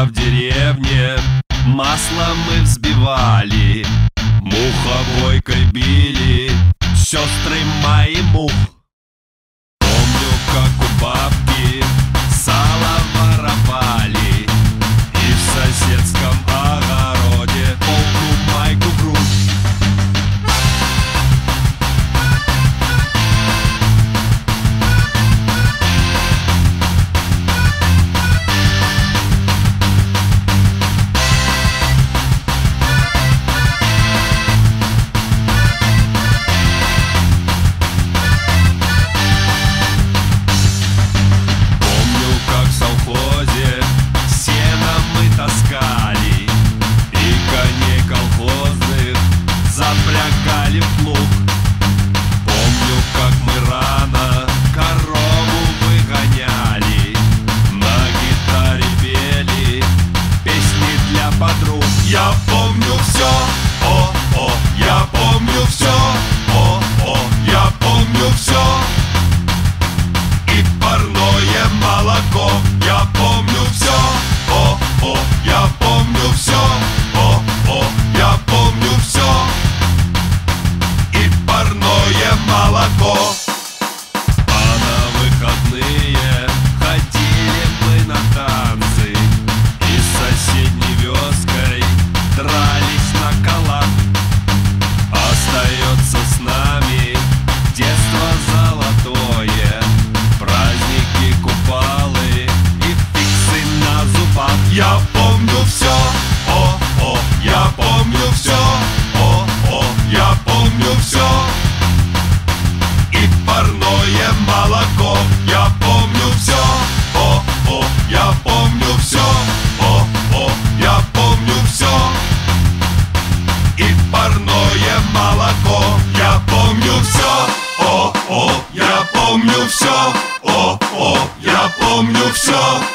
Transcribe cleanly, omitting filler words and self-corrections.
в деревне, масло мы взбивали, мухобойкой били сестры мои мух. Помню, как у бабки сало воровали и в соседском огороде полную майку в грудь. Запрягали в плуг. Помню, как мы рано корову выгоняли, на гитаре пели песни для подруг. Я помню все, о, я помню все, о, я помню все. И парное молоко. Я помню все, о, я помню все, о, я помню все. Молоко. А на выходные ходили мы на танцы и с соседней вёской дрались на колах. Остается с нами детство золотое, праздники, купалы и фиксы на зубах. Я помню все, о, я помню все, о, я помню все. Парное молоко. Я помню все, о, я помню все, о, я помню все. И парное молоко. Я помню все, о, я помню все, о, я помню все.